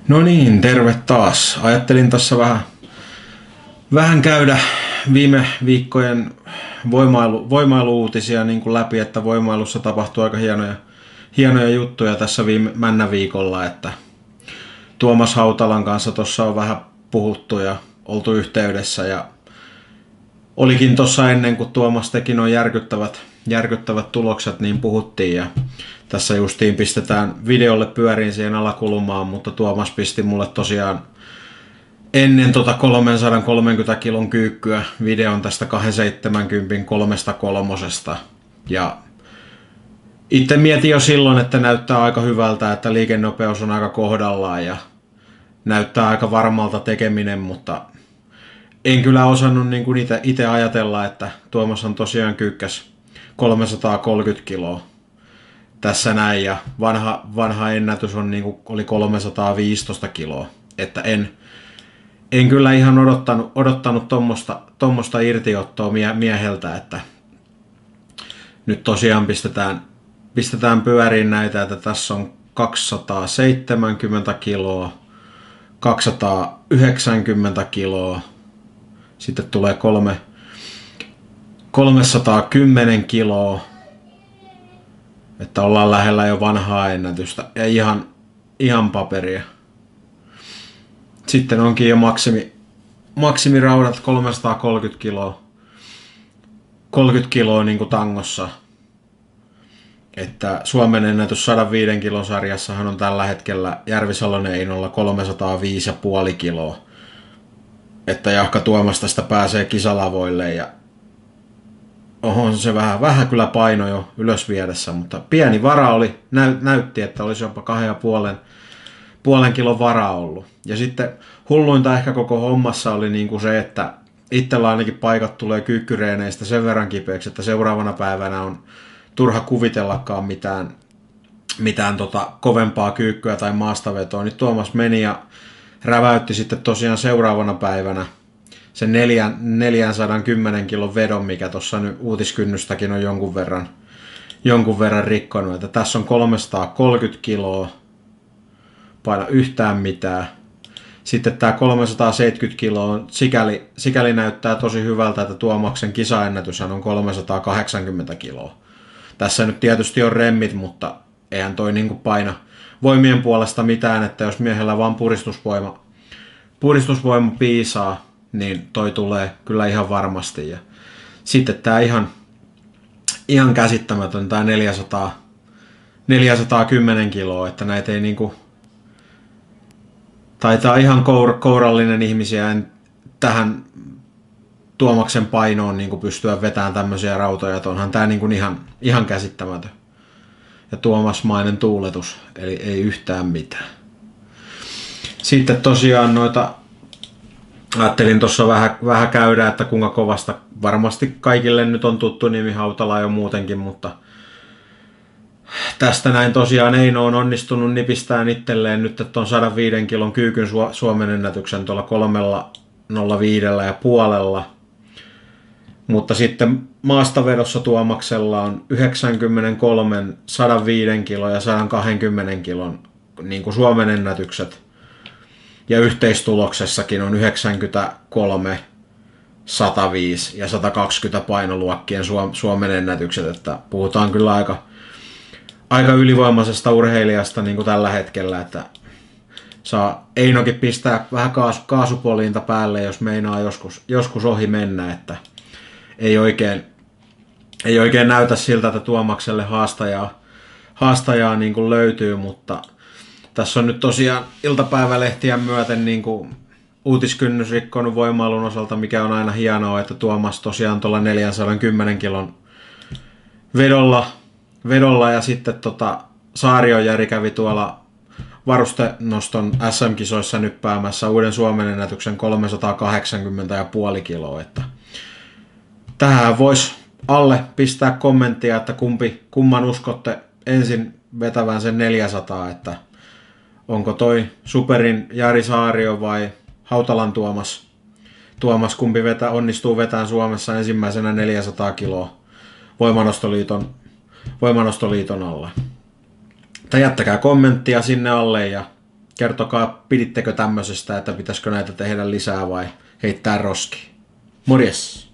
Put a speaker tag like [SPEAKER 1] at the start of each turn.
[SPEAKER 1] No niin, terve taas. Ajattelin tässä vähän käydä viime viikkojen voimailu-uutisia niin kuin läpi, että voimailussa tapahtuu aika hienoja juttuja tässä männä viikolla, että Tuomas Hautalan kanssa tuossa on vähän puhuttu ja oltu yhteydessä ja olikin tuossa ennen kuin Tuomas teki nuo järkyttävät tulokset, niin puhuttiin ja tässä justiin pistetään videolle pyöriin siihen alakulmaan, mutta Tuomas pisti mulle tosiaan ennen 330 kilon kyykkyä videon tästä 270 3-3. Ja itse mietin jo silloin, että näyttää aika hyvältä, että liikennopeus on aika kohdallaan ja näyttää aika varmalta tekeminen, mutta en kyllä osannut niin kuin itse ajatella, että Tuomas on tosiaan kyykkäs 330 kiloa tässä näin ja vanha ennätys on niin kuin, oli 315 kiloa, että en kyllä ihan odottanut tommosta irtiottoa mieheltä, että nyt tosiaan pistetään pyöriin näitä, että tässä on 270 kiloa, 290 kiloa, sitten tulee 310 kiloa, että ollaan lähellä jo vanhaa ennätystä ja ihan paperia. Sitten onkin jo maksimiraudat 330 kiloa, 30 kiloa niin kuin tangossa. Että Suomen ennätys 105 kilon sarjassahan on tällä hetkellä Järvisalon Einolla 305,5 kiloa. Että Jahka Tuomas tästä pääsee kisalavoille ja on se vähän kyllä paino jo ylös viedessä, mutta pieni vara oli, näytti, että olisi jopa 2,5 kilon vara ollut. Ja sitten hulluinta ehkä koko hommassa oli niinku se, että itsellä ainakin paikat tulee kyykkyreeneistä sen verran kipeäksi, että seuraavana päivänä on turha kuvitellakaan mitään kovempaa kyykkyä tai maastavetoa. Nyt Tuomas meni ja räväytti sitten tosiaan seuraavana päivänä sen 410 kilon vedon, mikä tuossa nyt uutiskynnystäkin on jonkun verran rikkonut. Että tässä on 330 kiloa, paina yhtään mitään. Sitten tämä 370 kiloa sikäli näyttää tosi hyvältä, että Tuomaksen kisaennätyshän on 380 kiloa. Tässä nyt tietysti on remmit, mutta eihän toi niinku paina voimien puolesta mitään, että jos miehellä vaan puristusvoima piisaa, niin toi tulee kyllä ihan varmasti. Ja sitten tää ihan käsittämätön tää 410 kiloa, että näitä ei niinku taitaa ihan kourallinen ihmisiä tähän Tuomaksen painoon niin pystyä vetämään tämmöisiä rautoja, että onhan tää niin ihan käsittämätön. Ja Tuomasmainen tuuletus, eli ei yhtään mitään. Sitten tosiaan ajattelin tuossa vähän käydä, että kuinka kovasta, varmasti kaikille nyt on tuttu nimi Hautala jo muutenkin, mutta tästä näin tosiaan Eino on onnistunut nipistään itselleen nyt tuon 105 kilon kyykyn Suomen ennätyksen tuolla 305 ja puolella. Mutta sitten maastavedossa Tuomaksella on 93, 105 kilon ja 120 kilon niin kuin Suomen ennätykset. Ja yhteistuloksessakin on 93, 105 ja 120 painoluokkien Suomen ennätykset. Että puhutaan kyllä aika ylivoimaisesta urheilijasta niin kuin tällä hetkellä, että saa Einokin pistää vähän kaasupoliinta päälle, jos meinaa joskus ohi mennä, että ei oikein näytä siltä, että Tuomakselle haastajaa niin kuin löytyy, mutta tässä on nyt tosiaan iltapäivälehtiä myöten niin kuin uutiskynnys rikkonut voimailun osalta, mikä on aina hienoa, että Tuomas tosiaan tuolla 410 kilon vedolla ja sitten Saariojärvi kävi tuolla varustenoston SM-kisoissa nyppäämässä uuden Suomen ennätyksen 380,5 kiloa, että tähän voisi alle pistää kommenttia, että kumman uskotte ensin vetävän sen 400, että onko toi Superin Jari Saario vai Hautalan Tuomas kumpi onnistuu vetämään Suomessa ensimmäisenä 400 kiloa Voimanostoliiton alla. Tai jättäkää kommenttia sinne alle ja Kertokaa, pidittekö tämmöisestä, että pitäisikö näitä tehdä lisää vai heittää roskiin. Morjes!